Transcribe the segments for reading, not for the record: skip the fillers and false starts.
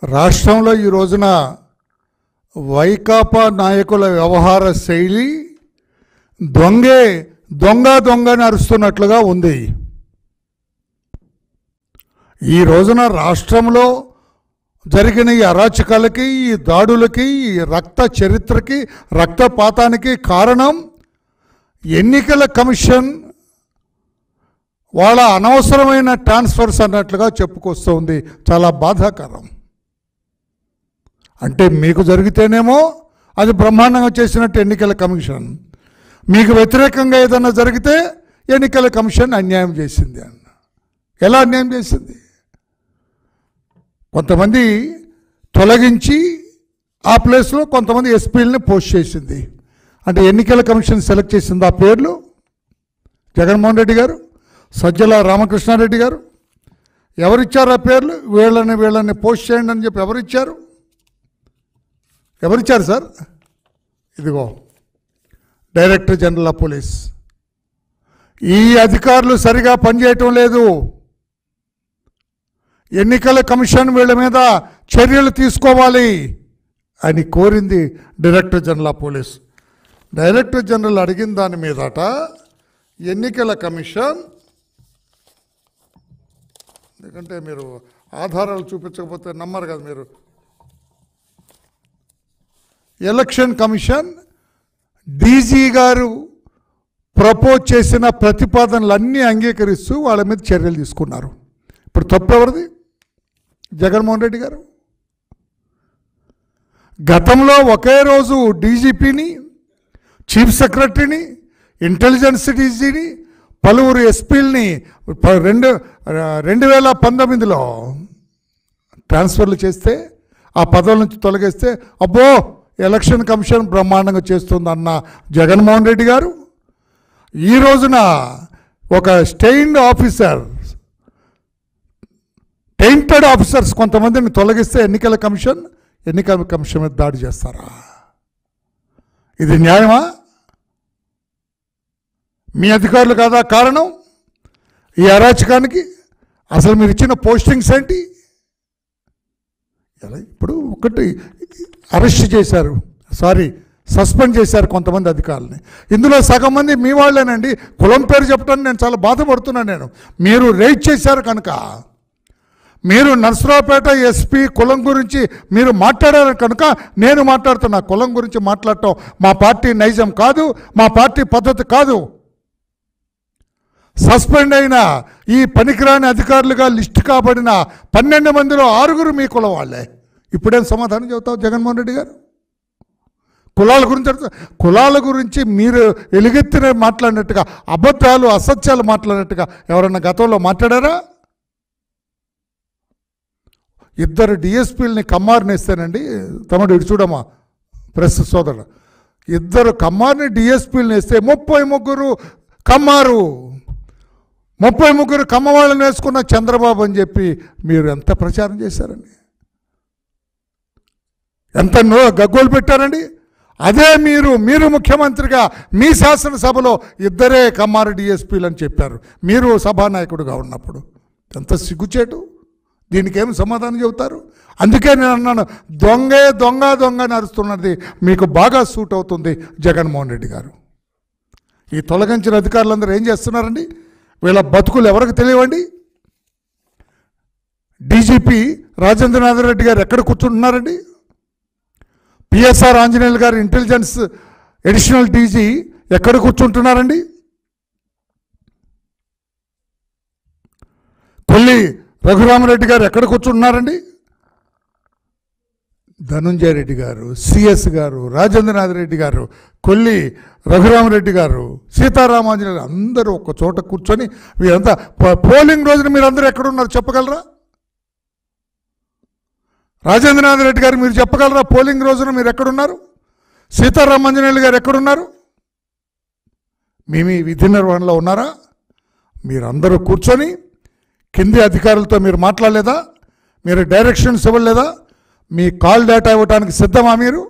రాష్ట్రంలో ఈ రోజున వైకాపా నాయకుల వ్యవహార శైలి దొంగ నరుస్తున్నట్లుగా ఉంది. ఈ రోజున రాష్ట్రంలో జరిగిన ఈ అరాచకాలకి, ఈ దాడులకి, ఈ రక్త చరిత్రకి, రక్తపాతానికి కారణం ఎన్నికల కమిషన్ వాళ్ళ అనవసరమైన ట్రాన్స్ఫర్స్ అన్నట్లుగా చెప్పుకొస్తుంది. చాలా బాధాకరం. అంటే మీకు జరిగితేనేమో అది బ్రహ్మాండంగా చేసినట్టు ఎన్నికల కమిషన్, మీకు వ్యతిరేకంగా ఏదన్నా జరిగితే ఎన్నికల కమిషన్ అన్యాయం చేసింది అన్న. ఎలా అన్యాయం చేసింది? కొంతమంది తొలగించి ఆ ప్లేస్లో కొంతమంది ఎస్పీలని పోస్ట్ చేసింది. అంటే ఎన్నికల కమిషన్ సెలెక్ట్ చేసింది ఆ పేర్లు జగన్మోహన్ రెడ్డి గారు, సజ్జల రామకృష్ణారెడ్డి గారు. ఎవరిచ్చారు ఆ పేర్లు? వీళ్ళని పోస్ట్ చేయండి అని చెప్పి ఎవరిచ్చారు సార్? ఇదిగో డైరెక్టర్ జనరల్ ఆఫ్ పోలీస్. ఈ అధికారులు సరిగా పనిచేయటం లేదు. ఎన్నికల కమిషన్ వీళ్ళ మీద చర్యలు తీసుకోవాలి అని కోరింది director general of police. Director general అడిగిన దాని మీదట ఎన్నికల కమిషన్, ఎందుకంటే మీరు ఆధారాలు చూపించకపోతే నమ్మరు కదా మీరు, ఎలక్షన్ కమిషన్ డీజీ గారు ప్రపోజ్ చేసిన ప్రతిపాదనలన్నీ అంగీకరిస్తూ వాళ్ళ మీద చర్యలు తీసుకున్నారు. ఇప్పుడు తప్పు ఎవరిది? జగన్మోహన్ రెడ్డి గారు. గతంలో ఒకే రోజు డీజీపీని, చీఫ్ సెక్రటరీని, ఇంటెలిజెన్స్ డీజీని, పలువురు ఎస్పీలని 2019లో ట్రాన్స్ఫర్లు చేస్తే, ఆ పదవుల నుంచి తొలగిస్తే అబ్బో ఎలక్షన్ కమిషన్ బ్రహ్మాండంగా చేస్తుందన్న జగన్మోహన్ రెడ్డి గారు ఈ రోజున ఒక టెయింటెడ్ ఆఫీసర్స్ కొంతమందిని తొలగిస్తే ఎన్నికల కమిషన్ మీద దాడి చేస్తారా? ఇది న్యాయమా? మీ అధికారులు కాదా కారణం ఈ అరాచకానికి? అసలు మీరు ఇచ్చిన పోస్టింగ్స్ ఏంటి? ఇప్పుడు ఒకటి అరెస్ట్ చేశారు, సస్పెండ్ చేశారు కొంతమంది అధికారులని. ఇందులో సగం మంది మీ వాళ్ళేనండి. కులం పేరు చెప్పడానికి నేను చాలా బాధపడుతున్నాను. మీరు రేట్ చేశారు కనుక, మీరు నర్సరావుపేట ఎస్పీ కులం గురించి మీరు మాట్లాడారు కనుక నేను మాట్లాడుతున్నా. కులం గురించి మాట్లాడటం మా పార్టీ నైజం కాదు, మా పార్టీ పద్ధతి కాదు. సస్పెండ్ అయిన ఈ పనికిరాని అధికారులుగా లిస్టు కాబడిన 12 మందిలో 6 మీ కులం వాళ్ళే. ఇప్పుడేం సమాధానం చెబుతావు జగన్మోహన్ రెడ్డి గారు? కులాల గురించి మీరు ఎలుగెత్తిన మాట్లాడినట్టుగా, అబద్ధాలు అసత్యాలు మాట్లాడినట్టుగా ఎవరన్నా గతంలో మాట్లాడారా? 2 డిఎస్పీలని కమ్మారినేస్తానండి తమ్ముడు, ఇటు చూడమ్మా ప్రెస్ సోదరుడు, 2 కమ్మారిని డిఎస్పీలను వేస్తే 33 కమ్మారు, 33 కమ్మవాళ్ళని వేసుకున్న చంద్రబాబు అని చెప్పి మీరు ఎంత ప్రచారం చేశారండి, ఎంత గగ్గోలు పెట్టారండి. అదే మీరు ముఖ్యమంత్రిగా మీ శాసనసభలో 2 కమ్మారు డిఎస్పీలు అని చెప్పారు మీరు సభానాయకుడిగా ఉన్నప్పుడు. ఎంత సిగ్గుచేటు! దీనికి ఏమి సమాధానం చెబుతారు? అందుకే నేను అన్నాను, దొంగ నరుస్తున్నది మీకు బాగా సూట్ అవుతుంది జగన్మోహన్ రెడ్డి గారు. ఈ తొలగించిన అధికారులందరూ ఏం చేస్తున్నారండి? వీళ్ళ బతుకులు ఎవరికి తెలియవండి? డీజీపీ రాజేంద్రనాథ్ రెడ్డి గారు ఎక్కడ కూర్చుంటున్నారండి? పిఎస్ఆర్ ఆంజనేయులు గారు ఇంటెలిజెన్స్ అడిషనల్ డీజీ ఎక్కడ కూర్చుంటున్నారండి? కొల్లి రఘురామరెడ్డి గారు ఎక్కడ కూర్చుంటున్నారండి? ధనుంజయ రెడ్డి గారు, సిఎస్ గారు, రాజేంద్రనాథ్ రెడ్డి గారు, కొల్లి రఘురామరెడ్డి గారు, సీతారామాంజనేయులు అందరూ ఒక చోట కూర్చొని వీరంతా పోలింగ్ రోజున మీరందరూ ఎక్కడున్నారు చెప్పగలరా? రాజేంద్రనాథ్ రెడ్డి గారు మీరు చెప్పగలరా పోలింగ్ రోజున మీరు ఎక్కడున్నారు? సీతారామాంజనేయులు గారు ఎక్కడున్నారు? మీ విధి నిర్వహణలో ఉన్నారా? మీరందరూ కూర్చొని కింది అధికారులతో మీరు మాట్లాడలేదా? మీరు డైరెక్షన్స్ ఇవ్వలేదా? మీ కాల్ డేటా ఇవ్వడానికి సిద్ధమా మీరు?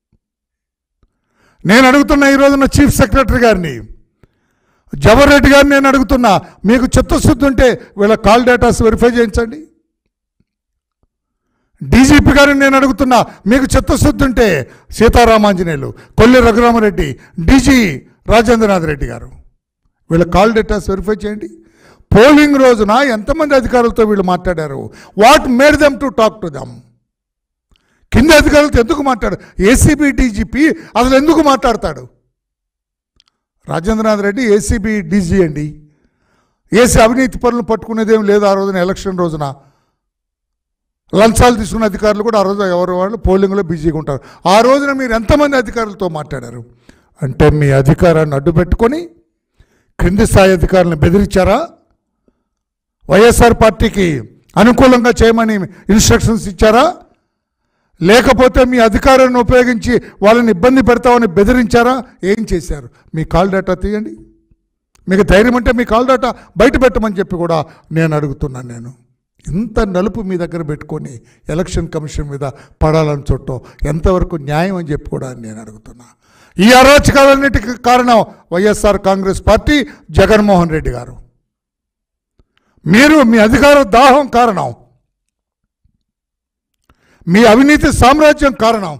నేను అడుగుతున్నా ఈ రోజున చీఫ్ సెక్రటరీ గారిని, జవహర్ రెడ్డి గారిని నేను అడుగుతున్నా, మీకు చిత్తశుద్ధి ఉంటే వీళ్ళ కాల్ డేటాస్ వెరిఫై చేయించండి. డీజీపీ గారిని నేను అడుగుతున్నా, మీకు చిత్తశుద్ధి ఉంటే సీతారామాంజనేయులు, కొల్లి రఘురామరెడ్డి, డీజీ రాజేంద్రనాథ్ రెడ్డి గారు, వీళ్ళ కాల్ డేటాస్ వెరిఫై చేయండి. పోలింగ్ రోజున ఎంతమంది అధికారులతో వీళ్ళు మాట్లాడారు? What made them to talk to them? కింద అధికారులతో ఎందుకు మాట్లాడు? ఏసీబీ డీజీపీ అసలు ఎందుకు మాట్లాడతాడు? రాజేంద్రనాథ్ రెడ్డి ఏసీబీ డీజీ అండి. ఏసీ అవినీతి పనులు పట్టుకునేదేం లేదు. ఆ రోజున ఎలక్షన్ రోజున లంచాలు తీసుకున్న అధికారులు కూడా ఆ రోజు ఎవరు వాళ్ళు పోలింగ్లో బిజీగా ఉంటారు. ఆ రోజున మీరు ఎంతమంది అధికారులతో మాట్లాడారు? అంటే మీ అధికారాన్ని అడ్డు పెట్టుకొని క్రింది స్థాయి అధికారులను బెదిరించారా? వైఎస్ఆర్ పార్టీకి అనుకూలంగా చేయమని ఇన్స్ట్రక్షన్స్ ఇచ్చారా? లేకపోతే మీ అధికారాన్ని ఉపయోగించి వాళ్ళని ఇబ్బంది పెడతామని బెదిరించారా? ఏం చేశారు? మీ కాల్ డేటా తీయండి. మీకు ధైర్యం అంటే మీ కాల్ డేటా బయట పెట్టమని చెప్పి కూడా నేను అడుగుతున్నాను. నేను ఇంత నలుపు మీ దగ్గర పెట్టుకొని ఎలక్షన్ కమిషన్ మీద పడాలని చుట్టం ఎంతవరకు న్యాయం అని చెప్పి కూడా నేను అడుగుతున్నా. ఈ అరాచకాలన్నిటికీ కారణం వైఎస్ఆర్ కాంగ్రెస్ పార్టీ, జగన్మోహన్ రెడ్డి గారు. మీరు మీ అధికార దాహం కారణం, మీ అవినీతి సామ్రాజ్యం కారణం,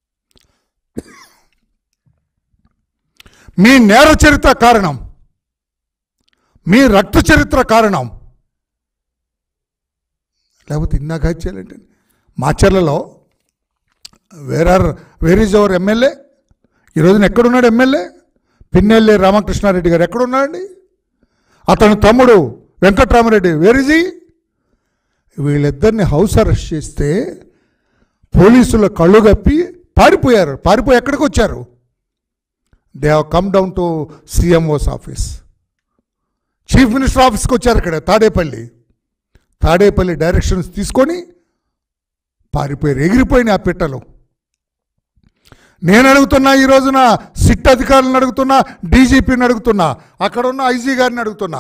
మీ నేర చరిత్ర కారణం, మీ రక్త చరిత్ర కారణం. లేకపోతే ఇన్నాక చేయాలంటే మాచర్లలో వేర్ ఈజ్ అవర్ ఎమ్మెల్యే? ఈరోజున ఎక్కడున్నాడు ఎమ్మెల్యే? పిన్నెల్లి రామకృష్ణారెడ్డి గారు ఎక్కడున్నాడండి? అతని తమ్ముడు వెంకట్రామరెడ్డి వేర్ ఈజ్ హి? వీళ్ళిద్దరిని హౌస్ అరెస్ట్ చేస్తే పోలీసులు కళ్ళు కప్పి పారిపోయారు. పారిపోయి ఎక్కడికి వచ్చారు? They have come down to CMO's office, chief minister ఆఫీస్కి వచ్చారు. ఇక్కడ తాడేపల్లి డైరెక్షన్స్ తీసుకొని పారిపోయారు. ఎగిరిపోయిన ఆ పిట్టలు. నేను అడుగుతున్నా, ఈ రోజున సిట్ అధికారులను అడుగుతున్నా, డీజీపీని అడుగుతున్నా, అక్కడ ఉన్న ఐజీ గారిని అడుగుతున్నా,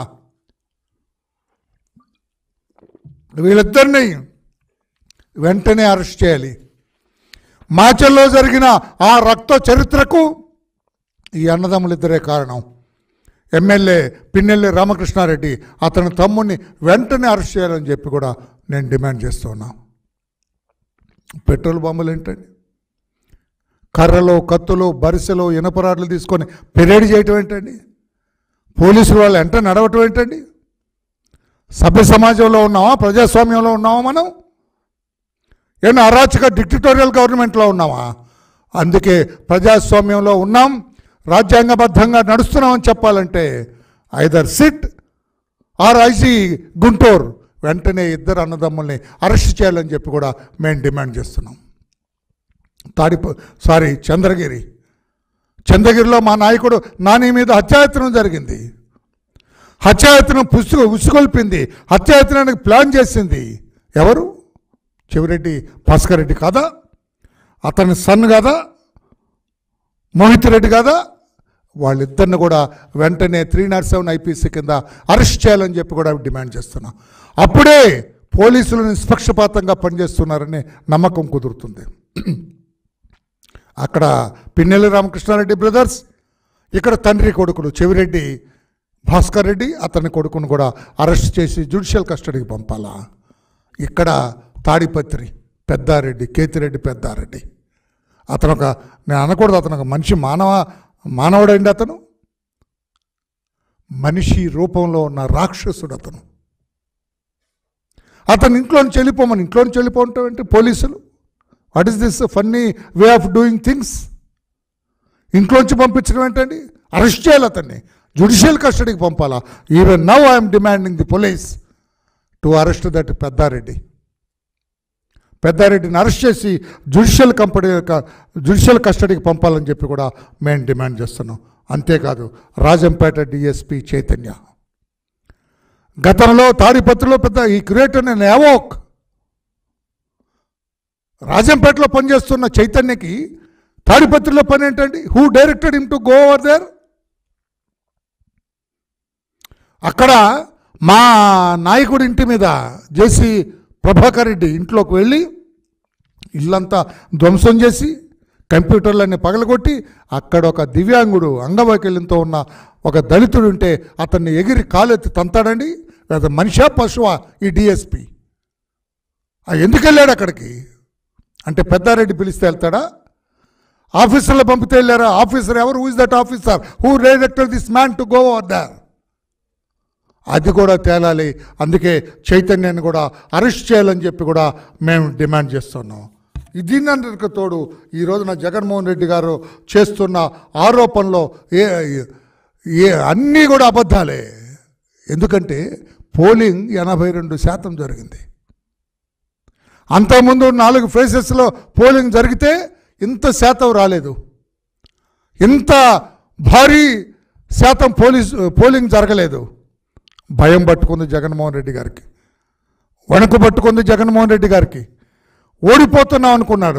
వీళ్ళిద్దరిని వెంటనే అరెస్ట్ చేయాలి. మాచల్లో జరిగిన ఆ రక్త చరిత్రకు ఈ అన్నదమ్ములిద్దరే కారణం. ఎమ్మెల్యే పిన్నెల్లి రామకృష్ణారెడ్డి, అతని తమ్ముడిని వెంటనే అరెస్ట్ చేయాలని చెప్పి కూడా నేను డిమాండ్ చేస్తున్నా. పెట్రోల్ బాంబులు ఏంటండి? కర్రలు, కత్తులు, బరిసెలు, ఇనపరాడ్లు తీసుకొని పెరేడ్ చేయటం ఏంటండి? పోలీసులు వాళ్ళు వెంట నడవటం ఏంటండి? సభ్య సమాజంలో ఉన్నామా? ప్రజాస్వామ్యంలో ఉన్నామా? మనం ఏమన్నా అరాచక డిక్టటోరియల్ గవర్నమెంట్లో ఉన్నామా? అందుకే ప్రజాస్వామ్యంలో ఉన్నాం, రాజ్యాంగబద్ధంగా నడుస్తున్నామని చెప్పాలంటే either SIT or IG Guntur వెంటనే ఇద్దరు అన్నదమ్ముల్ని అరెస్ట్ చేయాలని చెప్పి కూడా మేము డిమాండ్ చేస్తున్నాం. చంద్రగిరిలో మా నాయకుడు నాని మీద హత్యాయత్నం జరిగింది. హత్యాయత్నం ఉసుగొల్పింది, హత్యాయత్నానికి ప్లాన్ చేసింది ఎవరు? చెవిరెడ్డి భాస్కర్ రెడ్డి కాదా? అతని సన్ కాదా? మోహిత్ రెడ్డి కాదా? వాళ్ళిద్దరిని కూడా వెంటనే 307 ఐపీసీ కింద అరెస్ట్ చేయాలని చెప్పి కూడా డిమాండ్ చేస్తున్నాం. అప్పుడే పోలీసులు నిష్పక్షపాతంగా పనిచేస్తున్నారని నమ్మకం కుదురుతుంది. అక్కడ పిన్నెల్లి రామకృష్ణారెడ్డి బ్రదర్స్, ఇక్కడ తండ్రి కొడుకులు చెవిరెడ్డి భాస్కర్ రెడ్డి, అతని కొడుకును కూడా అరెస్ట్ చేసి జ్యుడిషియల్ కస్టడీకి పంపాలా? ఇక్కడ తాడిపత్రి పెద్దారెడ్డి, కేతిరెడ్డి పెద్దారెడ్డి, నేను అనకూడదు, అతను ఒక మనిషి, మానవుడండి. అతను మనిషి రూపంలో ఉన్న రాక్షసుడు. అతను ఇంట్లోంచి వెళ్ళిపోవటం అంటే పోలీసులు, what is this funny way of doing things? ఇంట్లోంచి పంపించడం ఏంటండి? అరెస్ట్ చేయాలి, అతన్ని జ్యుడిషియల్ కస్టడీకి పంపాలా? Even now I'm demanding the police to arrest that పెద్దారెడ్డిని అరెస్ట్ చేసి జ్యుడిషియల్ కస్టడీకి పంపాలని చెప్పి కూడా మేము డిమాండ్ చేస్తున్నాం. అంతేకాదు రాజంపేట డిఎస్పీ చైతన్య గతంలో తాడిపత్రిలో ఈ క్రియేటర్ నేను యావోక్ రాజంపేటలో పనిచేస్తున్న చైతన్యకి తాడిపత్రిలో పని ఏంటండి? Who directed him to go over there? అక్కడ మా నాయకుడి ఇంటి మీద జేసీ ప్రభాకర్ రెడ్డి ఇంట్లోకి వెళ్ళి ఇల్లంతా ధ్వంసం చేసి కంప్యూటర్లన్నీ పగలగొట్టి అక్కడ ఒక దివ్యాంగుడు అంగవైకల్యంతో ఉన్న ఒక దళితుడు ఉంటే అతన్ని ఎగిరి కాలెత్తి తంతాడండి. మనిషా పశువా ఈ డిఎస్పి? ఎందుకు వెళ్ళాడు అక్కడికి? అంటే పెద్దారెడ్డి పిలిస్తే వెళ్తాడా? ఆఫీసర్లు పంపితే వెళ్ళారా? ఆఫీసర్ ఎవరు? Who is that officer who directed this man to go over there? అది కూడా తేలాలి. అందుకే చైతన్యాన్ని కూడా అరెస్ట్ చేయాలని చెప్పి కూడా మేము డిమాండ్ చేస్తున్నాం. దీనికి తోడు ఈ రోజున జగన్మోహన్ రెడ్డి గారు చేస్తున్న ఆరోపణలో అన్నీ కూడా అబద్ధాలే. ఎందుకంటే పోలింగ్ 82% జరిగింది. అంతకుముందు 4 ఫేజెస్లో పోలింగ్ జరిగితే ఇంత శాతం రాలేదు. ఇంత భారీ శాతం పోలింగ్ జరగలేదు. భయం పట్టుకుంది జగన్మోహన్ రెడ్డి గారికి, వణుకు పట్టుకుంది జగన్మోహన్ రెడ్డి గారికి. ఓడిపోతున్నాం అనుకున్నాడు.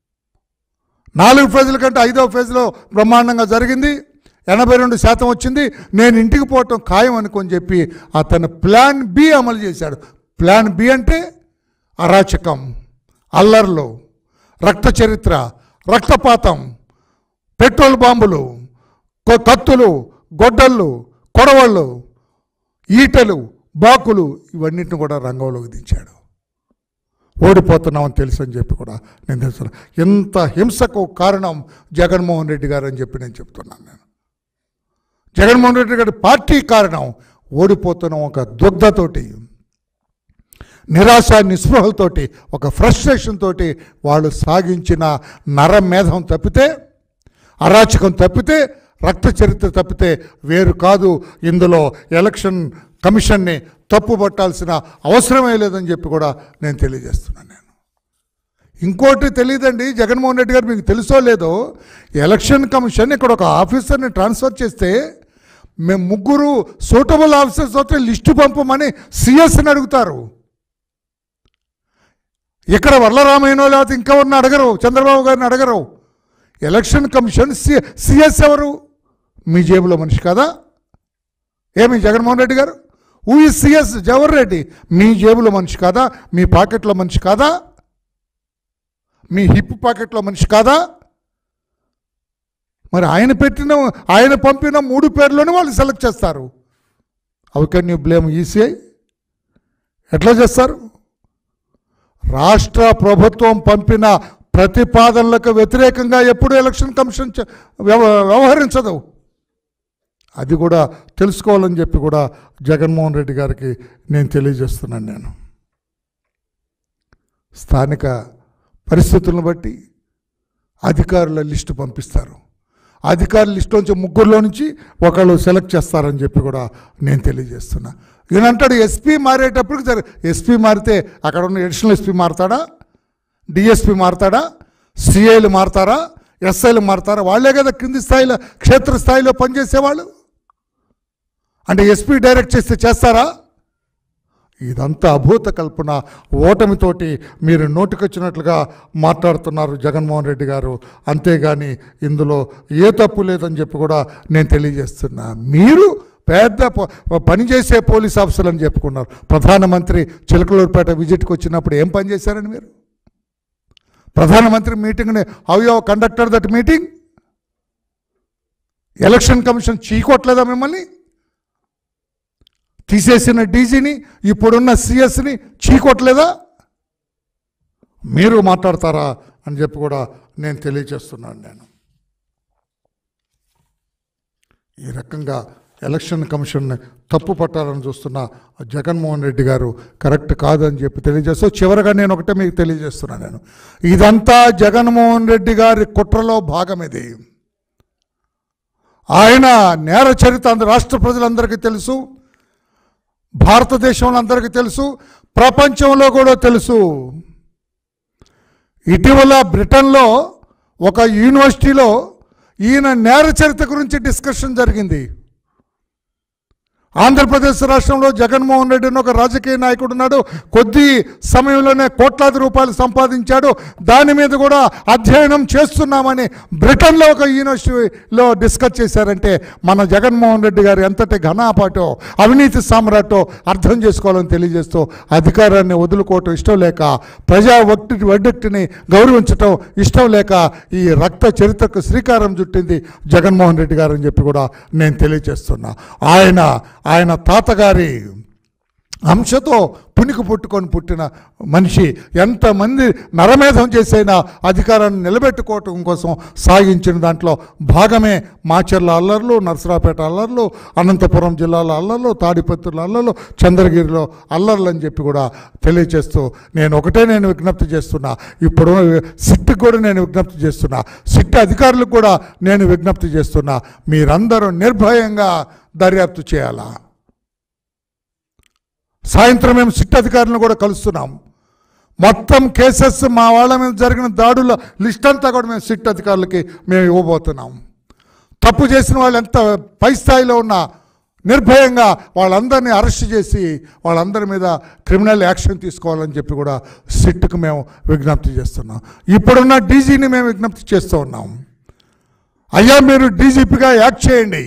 4 ఫేజుల కంటే 5వ ఫేజ్లో బ్రహ్మాండంగా జరిగింది, 82% వచ్చింది. నేను ఇంటికి పోవటం ఖాయం అనుకొని చెప్పి అతను ప్లాన్ బి అమలు చేశాడు. ప్లాన్ బి అంటే అరాచకం, అల్లర్లు, రక్త చరిత్ర, రక్తపాతం, పెట్రోల్ బాంబులు, కత్తులు, గొడ్డళ్ళు, కొడవళ్ళు, ఈటలు, బాకులు ఇవన్నిటిని కూడా రంగంలోకి దించాడు. ఓడిపోతున్నామని తెలుసు అని చెప్పి కూడా నేను తెలుసు. ఎంత హింసకు కారణం జగన్మోహన్ రెడ్డి గారు అని చెప్పి నేను చెప్తున్నాను. నేను జగన్మోహన్ రెడ్డి గారి పార్టీ కారణం. ఓడిపోతున్నాం ఒక దుగ్ధతోటి, నిరాశ నిస్పృహలతోటి, ఒక ఫ్రస్ట్రేషన్ తోటి వాళ్ళు సాగించిన నరమేధం తప్పితే, అరాచకం తప్పితే, రక్త చరిత్ర తప్పితే వేరు కాదు. ఇందులో ఎలక్షన్ కమిషన్ని తప్పు పట్టాల్సిన అవసరమే లేదని చెప్పి కూడా నేను తెలియజేస్తున్నాను. నేను ఇంకోటి తెలియదండి జగన్మోహన్ రెడ్డి గారు, మీకు తెలుసో లేదో, ఎలక్షన్ కమిషన్ ఇక్కడ ఒక ఆఫీసర్ని ట్రాన్స్ఫర్ చేస్తే మేము 3 సూటబుల్ ఆఫీసర్స్ తోటి లిస్టు పంపమని సిఎస్ని అడుగుతారు. ఇక్కడ వరలరామయ్యనో లేకపోతే ఇంకెవరిని అడగరు, చంద్రబాబు గారిని అడగరు. ఎలక్షన్ కమిషన్ సిఎస్ ఎవరు? మీ జేబులో మనిషి కాదా? ఏమి Jaganmohan Reddy garu? Who is CS? Jawahar Reddy మీ జేబులో మనిషి కాదా? మీ పాకెట్లో మనిషి కాదా? మీ హిప్ పాకెట్లో మనిషి కాదా? మరి ఆయన పంపిన 3 పేర్లోనే వాళ్ళు సెలెక్ట్ చేస్తారు. How can you blame ECI? ఎట్లా చేస్తారు? రాష్ట్ర ప్రభుత్వం పంపిన ప్రతిపాదనలకు వ్యతిరేకంగా ఎప్పుడు ఎలక్షన్ కమిషన్ వ్యవహరించదు. అది కూడా తెలుసుకోవాలని చెప్పి కూడా జగన్మోహన్ రెడ్డి గారికి నేను తెలియజేస్తున్నాను. నేను స్థానిక పరిస్థితులను బట్టి అధికారుల లిస్టు పంపిస్తారు. అధికారుల లిస్టులోంచి 3లో నుంచి ఒకళ్ళు సెలెక్ట్ చేస్తారని చెప్పి కూడా నేను తెలియజేస్తున్నా. ఈయనంటాడు ఎస్పీ మారేటప్పటికి ఎస్పీ మారితే అక్కడ ఉన్న అడిషనల్ ఎస్పీ మారుతాడా? డిఎస్పీ మారుతాడా? సిఐలు మారుతారా? ఎస్ఐలు మారుతారా? వాళ్ళే కదా కింది స్థాయిలో క్షేత్రస్థాయిలో పనిచేసేవాళ్ళు. అంటే ఎస్పీ డైరెక్ట్ చేస్తే చేస్తారా? ఇదంతా అభూత కల్పన. ఓటమితోటి మీరు నోటికొచ్చినట్లుగా మాట్లాడుతున్నారు జగన్మోహన్ రెడ్డి గారు. అంతేగాని ఇందులో ఏ తప్పు లేదని చెప్పి కూడా నేను తెలియజేస్తున్నా. మీరు పెద్ద పనిచేసే పోలీస్ ఆఫీసర్లు అని చెప్పుకున్నారు. ప్రధానమంత్రి చిలకలూరుపేట విజిట్కి వచ్చినప్పుడు ఏం పని చేశారని మీరు? ప్రధానమంత్రి మీటింగ్ని how you conducted that meeting? Election commission చీకొట్టలేదా మిమ్మల్ని? తీసేసిన డీజీని, ఇప్పుడున్న సిఎస్ని చీకొట్టలేదా? మీరు మాట్లాడతారా అని చెప్పి కూడా నేను తెలియజేస్తున్నాను. నేను ఈ రకంగా ఎలక్షన్ కమిషన్ని తప్పు పట్టాలని చూస్తున్న జగన్మోహన్ రెడ్డి గారు కరెక్ట్ కాదని చెప్పి తెలియజేస్తూ చివరిగా నేను ఒకటే మీకు తెలియజేస్తున్నాను. నేను ఇదంతా జగన్మోహన్ రెడ్డి గారి కుట్రలో భాగం. ఇది ఆయన నేర చరిత్ర రాష్ట్ర ప్రజలందరికీ తెలుసు, భారతదేశంలో అందరికీ తెలుసు, ప్రపంచంలో కూడా తెలుసు. ఇటీవల బ్రిటన్లో ఒక యూనివర్సిటీలో ఈయన నేర చరిత్ర గురించి డిస్కషన్ జరిగింది. ఆంధ్రప్రదేశ్ రాష్ట్రంలో జగన్మోహన్ రెడ్డి అని ఒక రాజకీయ నాయకుడు ఉన్నాడు. కొద్ది సమయంలోనే కోట్లాది రూపాయలు సంపాదించాడు. దాని మీద కూడా అధ్యయనం చేస్తున్నామని బ్రిటన్లో ఒక యూనివర్సిటీలో డిస్కస్ చేశారంటే మన జగన్మోహన్ రెడ్డి గారు ఎంతటి ఘనాపాటో అవినీతి సామ్రాటో అర్థం చేసుకోవాలని తెలియజేస్తూ అధికారాన్ని వదులుకోవటం ఇష్టం లేక, ప్రజా వడ్డెక్టిని గౌరవించటం ఇష్టం లేక ఈ రక్త చరిత్రకు శ్రీకారం చుట్టింది జగన్మోహన్ రెడ్డి గారు అని చెప్పి కూడా నేను తెలియజేస్తున్నా. ఆయన తాతగారి అంశతో పునికి పుట్టుకొని పుట్టిన మనిషి ఎంతమంది నరమేధం చేసైనా అధికారాన్ని నిలబెట్టుకోవటం కోసం సాగించిన దాంట్లో భాగమే మాచర్ల అల్లర్లు, నర్సరాపేట అల్లర్లు, అనంతపురం జిల్లాల అల్లర్లు, తాడిపత్రుల అల్లర్లు, చంద్రగిరిలో అల్లర్లు అని చెప్పి కూడా తెలియజేస్తూ నేను విజ్ఞప్తి చేస్తున్నా. ఇప్పుడు సిట్కి కూడా నేను విజ్ఞప్తి చేస్తున్నా, సిట్ అధికారులకు కూడా నేను విజ్ఞప్తి చేస్తున్నా, మీరందరూ నిర్భయంగా దర్యాప్తు చేయాలా. సాయంత్రం మేము సిట్ అధికారులను కూడా కలుస్తున్నాం. మొత్తం కేసెస్ మా వాళ్ళ మీద జరిగిన దాడుల లిస్ట్ అంతా కూడా మేము సిట్ అధికారులకి మేము ఇవ్వబోతున్నాం. తప్పు చేసిన వాళ్ళు ఎంత పై స్థాయిలో ఉన్నా నిర్భయంగా వాళ్ళందరినీ అరెస్ట్ చేసి వాళ్ళందరి మీద క్రిమినల్ యాక్షన్ తీసుకోవాలని చెప్పి కూడా సిట్కు మేము విజ్ఞప్తి చేస్తున్నాం. ఇప్పుడున్న డీజీని మేము విజ్ఞప్తి చేస్తూ ఉన్నాం. అయ్యా, మీరు డీజీపీగా యాక్ట్ చేయండి,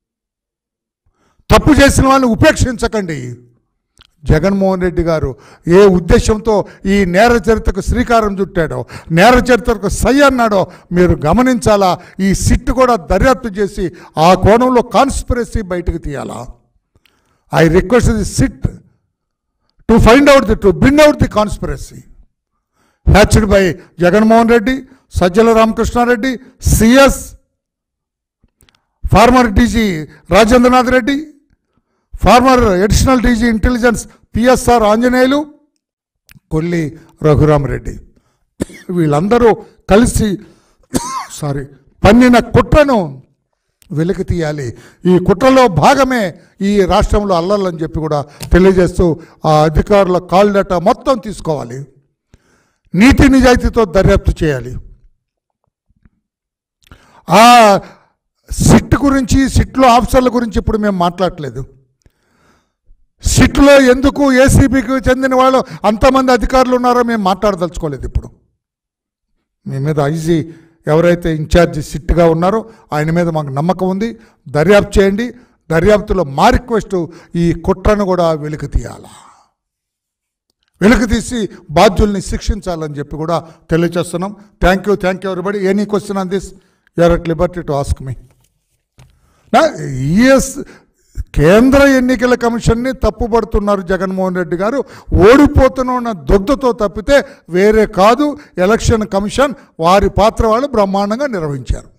తప్పు చేసిన వాళ్ళని ఉపేక్షించకండి. జగన్మోహన్ రెడ్డి గారు ఏ ఉద్దేశంతో ఈ నేర చరిత్రకు శ్రీకారం చుట్టాడో, నేర చరిత్రకు సై అన్నాడో మీరు గమనించాలా. ఈ సిట్ కూడా దర్యాప్తు చేసి ఆ కోణంలో కాన్స్పిరసీ బయటకు తీయాలా. I request the SIT to find out to bring out the conspiracy hatched by Jaganmohan Reddy, Sajjala Ramakrishna Reddy, CS, former DG Rajendranath Reddy, former additional DG intelligence PSR Anjaneyulu, Kolli Raghurama Reddy, వీళ్ళందరూ కలిసి పన్నిన కుట్రను వెలికి తీయాలి. ఈ కుట్రలో భాగమే ఈ రాష్ట్రంలో అల్లర్లని చెప్పి కూడా తెలియజేస్తూ ఆ అధికారుల కాల్ డేటా మొత్తం తీసుకోవాలి, నీతి నిజాయితీతో దర్యాప్తు చేయాలి. ఆ సిట్ గురించి, సిట్లో ఆఫీసర్ల గురించి ఇప్పుడు మేము మాట్లాడలేదు. సిట్లో ఎందుకు ఏసీబీకి చెందిన వాళ్ళు అంతమంది అధికారులు ఉన్నారో మేము మాట్లాడదలుచుకోలేదు. ఇప్పుడు మీ మీద ఐజీ ఎవరైతే ఇన్ఛార్జి సిట్గా ఉన్నారో ఆయన మీద మాకు నమ్మకం ఉంది. దర్యాప్తు చేయండి. దర్యాప్తులో మా రిక్వెస్ట్ ఈ కుట్రను కూడా వెలికి తీయాలా, వెలికి తీసి బాధ్యుల్ని శిక్షించాలని చెప్పి కూడా తెలియజేస్తున్నాం. Thank you everybody. Any question on this you are at liberty to ask me. కేంద్ర ఎన్నికల కమిషన్ని తప్పుపడుతున్నారు జగన్మోహన్ రెడ్డి గారు. ఓడిపోతున్న దుగ్ధతో తప్పితే వేరే కాదు. ఎలక్షన్ కమిషన్ వారి పాత్ర వాళ్ళు బ్రహ్మాండంగా నిర్వహించారు.